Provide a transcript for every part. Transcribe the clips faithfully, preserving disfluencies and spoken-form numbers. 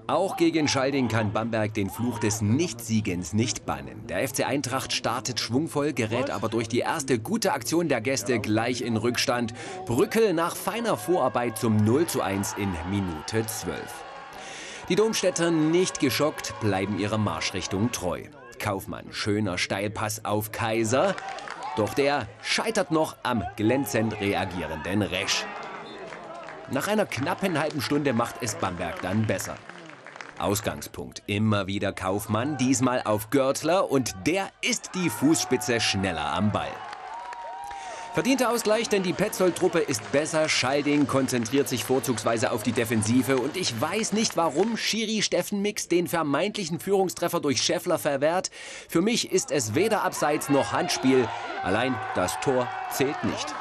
Auch gegen Schalding kann Bamberg den Fluch des Nichtsiegens nicht bannen. Der F C Eintracht startet schwungvoll, gerät aber durch die erste gute Aktion der Gäste gleich in Rückstand. Brückel nach feiner Vorarbeit zum null zu eins in Minute zwölf. Die Domstädter, nicht geschockt, bleiben ihrer Marschrichtung treu. Kaufmann, schöner Steilpass auf Kaiser. Doch der scheitert noch am glänzend reagierenden Resch. Nach einer knappen halben Stunde macht es Bamberg dann besser. Ausgangspunkt immer wieder Kaufmann, diesmal auf Görtler, und der ist die Fußspitze schneller am Ball. Verdienter Ausgleich, denn die Petzold-Truppe ist besser. Schalding konzentriert sich vorzugsweise auf die Defensive und ich weiß nicht, warum Schiri Steffen Mix den vermeintlichen Führungstreffer durch Scheffler verwehrt. Für mich ist es weder Abseits noch Handspiel. Allein das Tor zählt nicht.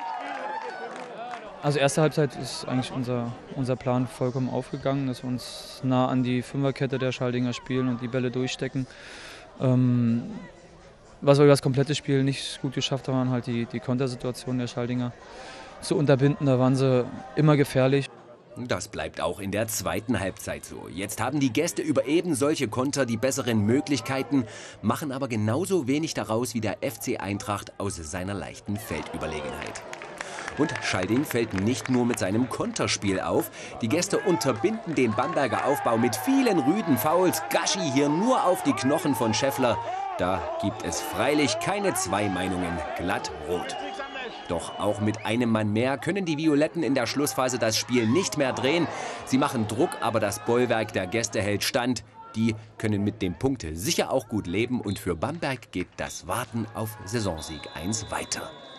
Also erste Halbzeit ist eigentlich unser, unser Plan vollkommen aufgegangen, dass wir uns nah an die Fünferkette der Schaldinger spielen und die Bälle durchstecken. Ähm, was wir über das komplette Spiel nicht gut geschafft haben, waren halt die, die Kontersituation der Schaldinger zu unterbinden. Da waren sie immer gefährlich. Das bleibt auch in der zweiten Halbzeit so. Jetzt haben die Gäste über eben solche Konter die besseren Möglichkeiten, machen aber genauso wenig daraus wie der F C Eintracht aus seiner leichten Feldüberlegenheit. Und Schalding fällt nicht nur mit seinem Konterspiel auf. Die Gäste unterbinden den Bamberger Aufbau mit vielen rüden Fouls. Gaschi hier nur auf die Knochen von Scheffler. Da gibt es freilich keine zwei Meinungen, glatt rot. Doch auch mit einem Mann mehr können die Violetten in der Schlussphase das Spiel nicht mehr drehen. Sie machen Druck, aber das Bollwerk der Gäste hält stand. Die können mit dem Punkt sicher auch gut leben und für Bamberg geht das Warten auf Saisonsieg eins weiter.